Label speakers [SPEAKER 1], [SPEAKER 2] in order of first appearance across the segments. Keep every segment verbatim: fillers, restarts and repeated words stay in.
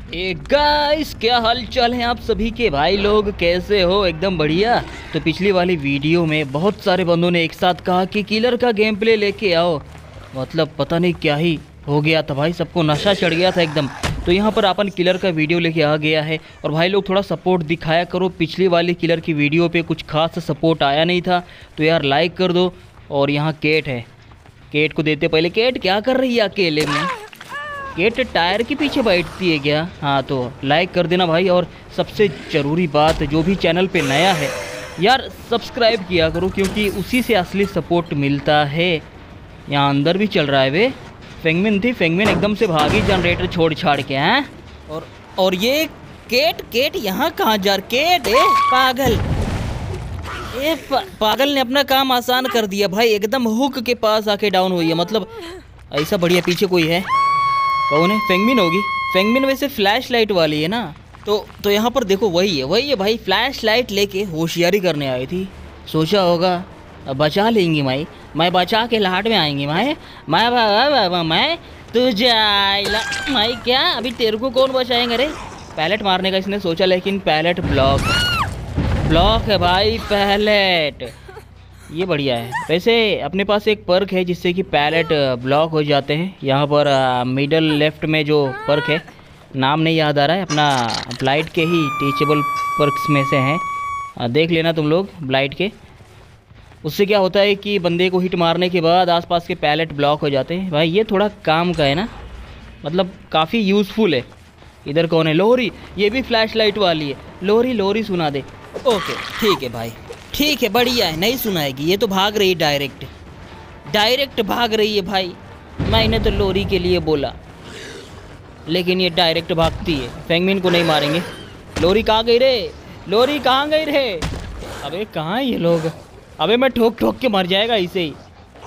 [SPEAKER 1] ए guys, क्या हाल चाल है आप सभी के भाई लोग, कैसे हो? एकदम बढ़िया। तो पिछली वाली वीडियो में बहुत सारे बंदों ने एक साथ कहा कि किलर का गेम प्ले लेके आओ। मतलब पता नहीं क्या ही हो गया था भाई, सबको नशा चढ़ गया था एकदम। तो यहाँ पर अपन किलर का वीडियो लेके आ गया है। और भाई लोग थोड़ा सपोर्ट दिखाया करो, पिछली वाली किलर की वीडियो पे कुछ खास सपोर्ट आया नहीं था, तो यार लाइक कर दो। और यहाँ केट है, केट को देते पहले। केट क्या कर रही है अकेले में? केट टायर के पीछे बैठती है क्या? हाँ तो लाइक कर देना भाई। और सबसे ज़रूरी बात, जो भी चैनल पे नया है यार सब्सक्राइब किया करो, क्योंकि उसी से असली सपोर्ट मिलता है। यहाँ अंदर भी चल रहा है वे। फेंगमिन थी, फेंगमिन एकदम से भागी जनरेटर छोड़ छाड़ के। हैं और और ये केट केट यहाँ कहाँ जा रही? केट ए पागल, ए पा, पागल ने अपना काम आसान कर दिया भाई, एकदम हुक के पास आके डाउन हुई है। मतलब ऐसा बढ़िया। पीछे कोई है, कौन है? फेंगमिन होगी। फेंगमिन वैसे फ्लैश लाइट वाली है ना। तो तो यहाँ पर देखो, वही है वही है भाई, फ्लैश लाइट लेके होशियारी करने आई थी। सोचा होगा अब बचा लेंगी माई, मैं बचा के लाट में आएंगी माई, मैं मैं मैं तुझे आइला माई। क्या अभी तेरे को कौन बचाएंगे? रे पैलेट मारने का इसने सोचा, लेकिन पैलेट ब्लॉक ब्लॉक है भाई, पैलेट। ये बढ़िया है। वैसे अपने पास एक पर्क है जिससे कि पैलेट ब्लॉक हो जाते हैं। यहाँ पर मिडल लेफ्ट में जो पर्क है, नाम नहीं याद आ रहा है, अपना ब्लाइट के ही टीचेबल पर्क्स में से हैं, देख लेना तुम लोग ब्लाइट के। उससे क्या होता है कि बंदे को हिट मारने के बाद आसपास के पैलेट ब्लॉक हो जाते हैं। भाई ये थोड़ा काम का है ना, मतलब काफ़ी यूज़फुल है। इधर कौन है? लोहरी। ये भी फ्लैश लाइट वाली है। लोहरी लोहरी सुना दे। ओके ठीक है भाई, ठीक है, बढ़िया है। नहीं सुनाएगी, ये तो भाग रही है, डायरेक्ट डायरेक्ट भाग रही है भाई। मैंने तो लोरी के लिए बोला, लेकिन ये डायरेक्ट भागती है। फेंगमिन को नहीं मारेंगे। लोरी कहाँ गई रे? लोरी कहाँ गई रे? अबे कहाँ ये लोग? अबे मैं ठोक ठोक के मर जाएगा इसे ही।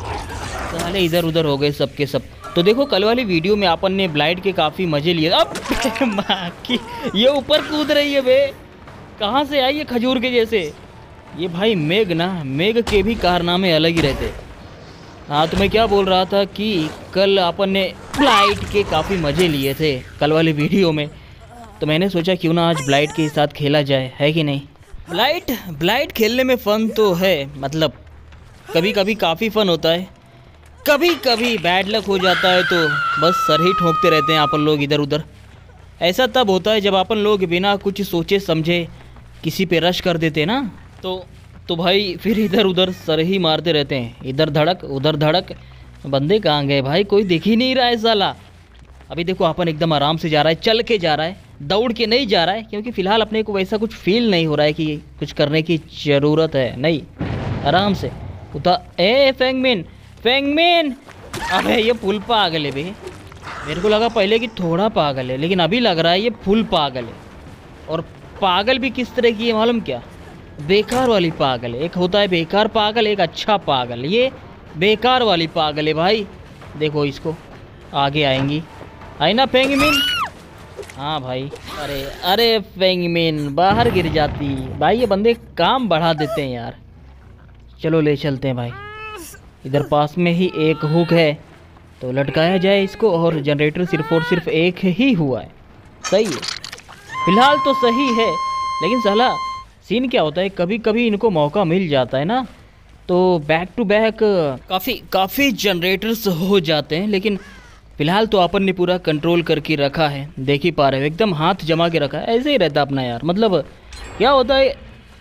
[SPEAKER 1] साले इधर उधर हो गए सबके सब। तो देखो कल वाली वीडियो में अपन ने ब्लाइट के काफ़ी मज़े लिए। अब माँ की, ये ऊपर कूद रही है बे, कहाँ से आई है खजूर के जैसे? ये भाई मेघ ना, मेघ के भी कारनामे अलग ही रहते। हाँ तो मैं क्या बोल रहा था कि कल अपन ने ब्लाइट के काफ़ी मज़े लिए थे कल वाली वीडियो में, तो मैंने सोचा क्यों ना आज ब्लाइट के साथ खेला जाए, है कि नहीं? ब्लाइट ब्लाइट खेलने में फ़न तो है, मतलब कभी कभी काफ़ी फ़न होता है, कभी कभी बैड लक हो जाता है तो बस सर ही ठोंकते रहते हैं अपन लोग इधर उधर। ऐसा तब होता है जब अपन लोग बिना कुछ सोचे समझे किसी पे रश कर देते ना, तो तो भाई फिर इधर उधर सर ही मारते रहते हैं, इधर धड़क उधर धड़क। बंदे कहाँ गए भाई? कोई दिख ही नहीं रहा है साला। अभी देखो अपन एकदम आराम से जा रहा है, चल के जा रहा है, दौड़ के नहीं जा रहा है, क्योंकि फ़िलहाल अपने को वैसा कुछ फील नहीं हो रहा है कि कुछ करने की ज़रूरत है। नहीं, आराम से उतर। ए फेंगमिन, फेंगमिन, अबे ये फुल पागल है बे। मेरे को लगा पहले कि थोड़ा पागल है, लेकिन अभी लग रहा है ये फुल पागल है। और पागल भी किस तरह की है मालूम क्या? बेकार वाली पागल है। एक होता है बेकार पागल, एक अच्छा पागल। ये बेकार वाली पागल है भाई। देखो इसको, आगे आएंगी, आई ना फेंगमिन? हाँ भाई। अरे अरे फेंगमिन बाहर गिर जाती भाई, ये बंदे काम बढ़ा देते हैं यार। चलो ले चलते हैं भाई। इधर पास में ही एक हुक है, तो लटकाया जाए इसको। और जनरेटर सिर्फ और सिर्फ एक ही हुआ है, सही है फिलहाल तो सही है। लेकिन साला सीन क्या होता है, कभी कभी इनको मौका मिल जाता है ना, तो बैक टू बैक काफ़ी काफ़ी जनरेटर्स हो जाते हैं। लेकिन फ़िलहाल तो अपन ने पूरा कंट्रोल करके रखा है, देख ही पा रहे हो, एकदम हाथ जमा के रखा है। ऐसे ही रहता अपना यार। मतलब क्या होता है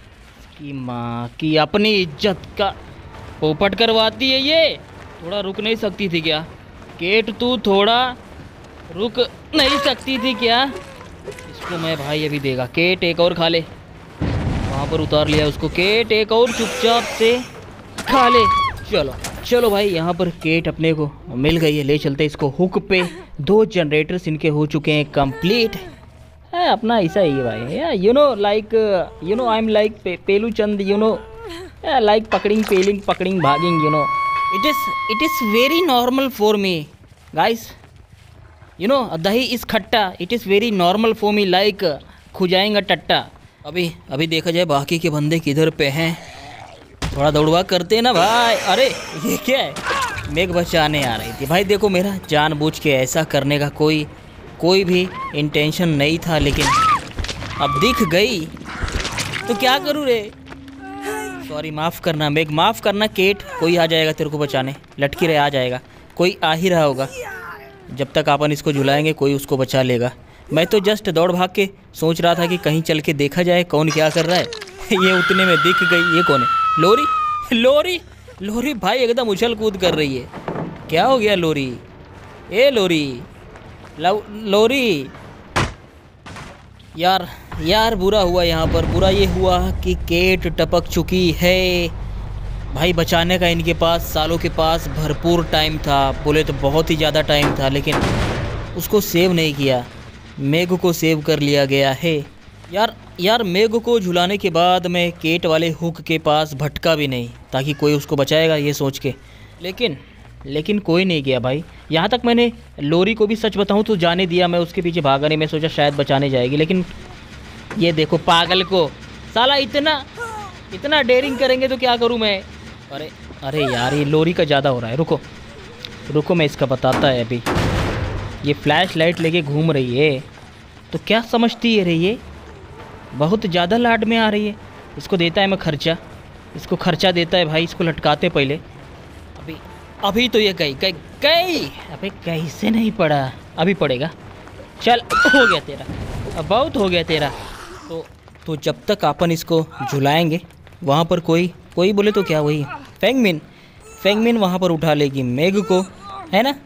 [SPEAKER 1] कि माँ की अपनी इज्जत का पोपट करवाती है ये। थोड़ा रुक नहीं सकती थी क्या केट? तू थोड़ा रुक नहीं सकती थी क्या? इसको मैं भाई अभी देगा। केट एक और खा ले, वहाँ पर उतार लिया उसको। केट एक और चुपचाप से खा ले। चलो चलो भाई, यहाँ पर केट अपने को मिल गई है, ले चलते इसको हुक पे। दो जनरेटर्स इनके हो चुके हैं कंप्लीट है। अपना ऐसा ही है भाई, you know like you know I am like पेलू चंद, यू नो लाइक पकड़िंग पेलिंग पकड़िंग भागिंग, you know it is it is very normal for me guys, you know दही इज़ खट्टा, it is very normal for me like खुजाएंगा टट्टा। अभी अभी देखा जाए बाकी के बंदे किधर पे हैं, थोड़ा दौड़वा करते हैं ना भाई। अरे ये क्या है? मेघ बचाने आ रही थी भाई। देखो मेरा जानबूझ के ऐसा करने का कोई कोई भी इंटेंशन नहीं था, लेकिन अब दिख गई तो क्या करूँ रे। सॉरी, माफ़ करना मेग, माफ़ करना केट। कोई आ जाएगा तेरे को बचाने, लटकी रहे, आ जाएगा, कोई आ ही रहा होगा। जब तक अपन इसको झुलाएंगे कोई उसको बचा लेगा। मैं तो जस्ट दौड़ भाग के सोच रहा था कि कहीं चल के देखा जाए कौन क्या कर रहा है। ये उतने में दिख गई। ये कौन है? लोरी, लोरी, लोरी भाई एकदम उछल कूद कर रही है। क्या हो गया लोरी? ए लोरी, लोरी यार, यार बुरा हुआ यहाँ पर। बुरा ये हुआ कि केट टपक चुकी है भाई। बचाने का इनके पास, सालों के पास भरपूर टाइम था, बोले तो बहुत ही ज़्यादा टाइम था, लेकिन उसको सेव नहीं किया। मेग को सेव कर लिया गया है। यार यार मेग को झुलाने के बाद मैं केट वाले हुक के पास भटका भी नहीं, ताकि कोई उसको बचाएगा ये सोच के, लेकिन लेकिन कोई नहीं गया भाई। यहाँ तक मैंने लोरी को भी सच बताऊँ तो जाने दिया, मैं उसके पीछे भागा नहीं। मैं सोचा शायद बचाने जाएगी, लेकिन ये देखो पागल को, साला इतना इतना डेयरिंग करेंगे तो क्या करूँ मैं। अरे अरे यार, ये लोरी का ज़्यादा हो रहा है। रुको रुको, मैं इसका बताता है अभी। ये फ्लैश लाइट लेके घूम रही है तो क्या समझती है रे, ये बहुत ज़्यादा लाड में आ रही है। इसको देता है मैं खर्चा, इसको खर्चा देता है भाई। इसको लटकाते पहले। अभी अभी तो ये गई गई गई। अबे कैसे नहीं पड़ा, अभी पड़ेगा। चल हो गया तेरा, अब बहुत हो गया तेरा। तो तो जब तक अपन इसको झुलाएंगे वहाँ पर कोई कोई बोले तो क्या, वही फेंगमिन फेंगमिन वहाँ पर उठा लेगी मेग को, है ना।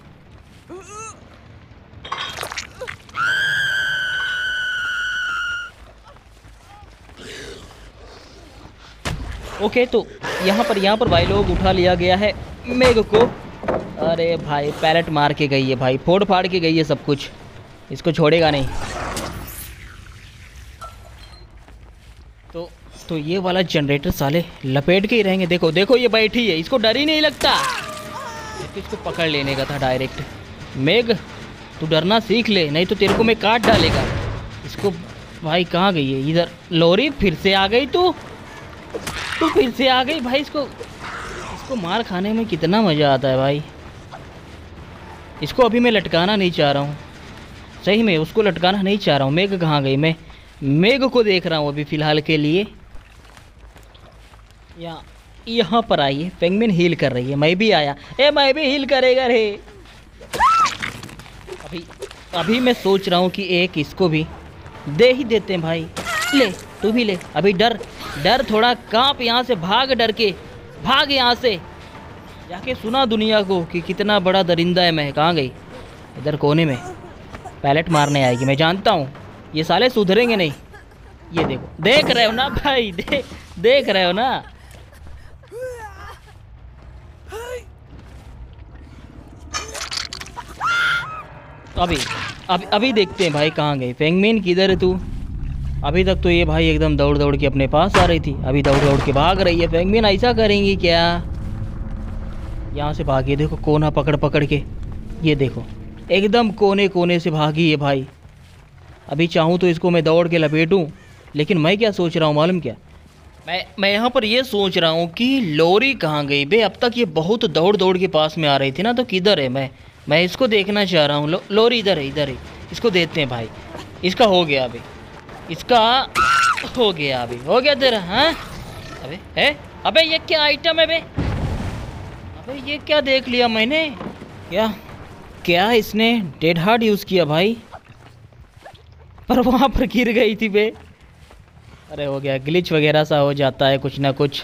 [SPEAKER 1] ओके, तो यहाँ पर यहाँ पर भाई लोग उठा लिया गया है मेग को। अरे भाई पैलेट मार के गई है भाई, फोड़ फाड़ के गई है सब कुछ, इसको छोड़ेगा नहीं। तो तो ये वाला जनरेटर साले लपेट के ही रहेंगे। देखो देखो ये बैठी है, इसको डर ही नहीं लगता। इसको पकड़ लेने का था डायरेक्ट। मेग तू डरना सीख ले, नहीं तो तेरे को मैं काट डालेगा। इसको भाई कहाँ गई है? इधर। लोरी फिर से आ गई तू तू फिर से आ गई भाई। इसको इसको मार खाने में कितना मज़ा आता है भाई। इसको अभी मैं लटकाना नहीं चाह रहा हूँ, सही में उसको लटकाना नहीं चाह रहा हूँ। मेग कहाँ गई? मैं मेग को देख रहा हूँ अभी फ़िलहाल के लिए। या यहाँ पर आई है फेंगमिन, हील कर रही है। मैं भी आया, ए मैं भी हील करेगा रे। अभी अभी मैं सोच रहा हूँ कि एक इसको भी दे ही देते हैं भाई। ले तू भी ले। अभी डर डर थोड़ा कांप, यहाँ से भाग, डर के भाग यहाँ से। जाके सुना दुनिया को कि कितना बड़ा दरिंदा है मैं। कहाँ गई? इधर कोने में पैलेट मारने आएगी, मैं जानता हूँ। ये साले सुधरेंगे नहीं। ये देखो, देख रहे हो ना भाई, देख देख रहे हो ना। अभी अभी अभी देखते हैं भाई कहाँ गई फेंगमिन, किधर है तू? अभी तक तो ये भाई एकदम दौड़ दौड़ के अपने पास आ रही थी, अभी दौड़ दौड़ के भाग रही है। फेंगमिन ऐसा करेंगी क्या? यहाँ से भागी, देखो कोना पकड़ पकड़ के। ये देखो एकदम कोने कोने से भागी है भाई। अभी चाहूँ तो इसको मैं दौड़ के लपेटूँ, लेकिन मैं क्या सोच रहा हूँ मालूम क्या? मैं मैं यहाँ पर ये सोच रहा हूँ कि लोरी कहाँ गई बे? अब तक ये बहुत दौड़ दौड़ के पास में आ रही थी ना, तो किधर है? मैं मैं इसको देखना चाह रहा हूँ। लो, लोरी इधर है, इधर है। इसको देते हैं भाई। इसका हो गया अभी, इसका हो गया अभी, हो गया तेरा। हाँ अबे है, अबे ये क्या आइटम है बे? अबे ये क्या देख लिया मैंने? क्या क्या इसने डेड हार्ट यूज़ किया भाई? पर वहाँ पर गिर गई थी बे। अरे हो गया, ग्लिच वगैरह सा हो जाता है कुछ ना कुछ।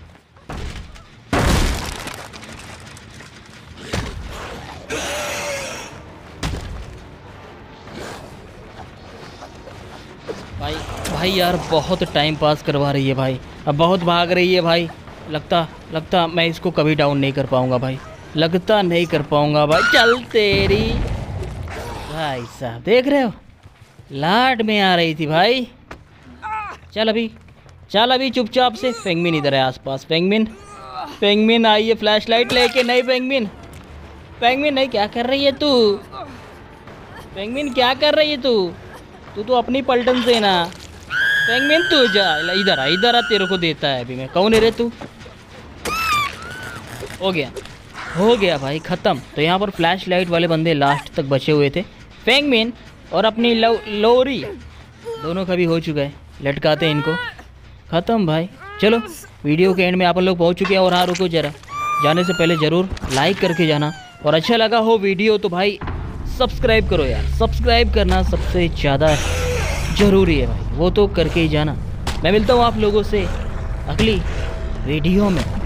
[SPEAKER 1] भाई भाई यार बहुत टाइम पास करवा रही है भाई, अब बहुत भाग रही है भाई। लगता लगता मैं इसको कभी डाउन नहीं कर पाऊँगा भाई, लगता नहीं कर पाऊँगा भाई। चल तेरी भाई साहब, देख रहे हो लाड में आ रही थी भाई। चल अभी चल अभी चुपचाप से। फेंगमिन इधर है आसपास। फेंगमिन फेंगमिन आई है फ्लैश लाइट लेके। नहीं फेंगमिन, फेंगमिन नहीं, क्या कर रही है तू? फेंगमिन क्या कर रही है तू? तू तो अपनी पलटन से ना। फेंगमिन तू जा इधर आ, इधर आ, तेरे को देता है अभी मैं। कौन है रे तू? हो गया हो गया भाई, ख़त्म। तो यहाँ पर फ्लैश लाइट वाले बंदे लास्ट तक बचे हुए थे। फेंगमिन और अपनी लो, लोरी दोनों का भी हो चुका है। लटकाते हैं इनको, ख़त्म भाई। चलो वीडियो के एंड में आप लोग पहुंच चुके हैं। और हाँ रुको ज़रा, जाने से पहले ज़रूर लाइक करके जाना, और अच्छा लगा हो वीडियो तो भाई सब्सक्राइब करो यार। सब्सक्राइब करना सबसे ज़्यादा ज़रूरी है भाई, वो तो करके ही जाना। मैं मिलता हूँ आप लोगों से अगली वीडियो में।